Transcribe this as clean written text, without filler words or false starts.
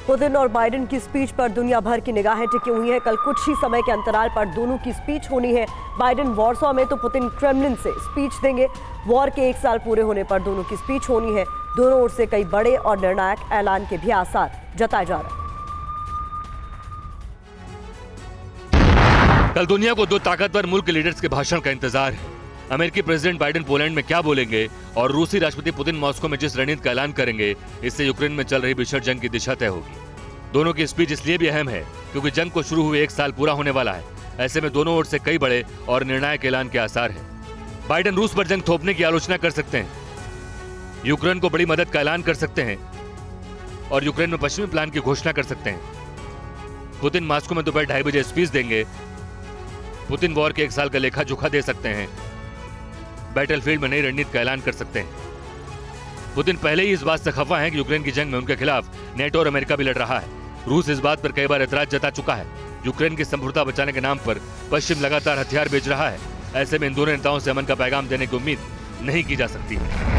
Putin और Biden की speech पर दुनिया भर की निगाहें टिकी हुई हैं। कल कुछ ही समय के अंतराल पर दोनों की स्पीच होनी है। बाइडेन वॉर्सो में तो पुतिन क्रेमलिन से स्पीच देंगे। वॉर के 1 साल पूरे होने पर दोनों की स्पीच होनी है। दोनों ओर से कई बड़े और निर्णायक ऐलान के भी आसार जताए जा रहे हैं। कल दुनिया को 2 ताकतवर मुल्क के लीडर्स के भाषण का इंतजार है। अमेरिकी प्रेसिडेंट बाइडेन पोलैंड में क्या बोलेंगे और रूसी राष्ट्रपति पुतिन मॉस्को में जिस रणनीति का ऐलान करेंगे, इससे यूक्रेन में चल रही भीषण जंग की दिशा तय होगी। दोनों की स्पीच इसलिए भी अहम है क्योंकि जंग को शुरू हुए 1 साल पूरा होने वाला है। ऐसे में दोनों ओर से कई बड़े और निर्णायक ऐलान के आसार हैं। बाइडेन रूस पर जंग थोपने की आलोचना कर सकते हैं, यूक्रेन को बड़ी मदद का ऐलान कर सकते हैं और यूक्रेन में पश्चिमी प्लान की घोषणा कर सकते हैं। पुतिन मॉस्को में दोपहर 2:30 बजे स्पीच देंगे। पुतिन वॉर के 1 साल का लेखा जोखा दे सकते हैं, बैटलफील्ड में नई रणनीति का ऐलान कर सकते हैं। पुतिन पहले ही इस बात से खफा हैं कि यूक्रेन की जंग में उनके खिलाफ नेटो और अमेरिका भी लड़ रहा है। रूस इस बात पर कई बार ऐतराज जता चुका है। यूक्रेन की संप्रभुता बचाने के नाम पर पश्चिम लगातार हथियार बेच रहा है। ऐसे में इन दोनों नेताओं से अमन का पैगाम देने की उम्मीद नहीं की जा सकती है।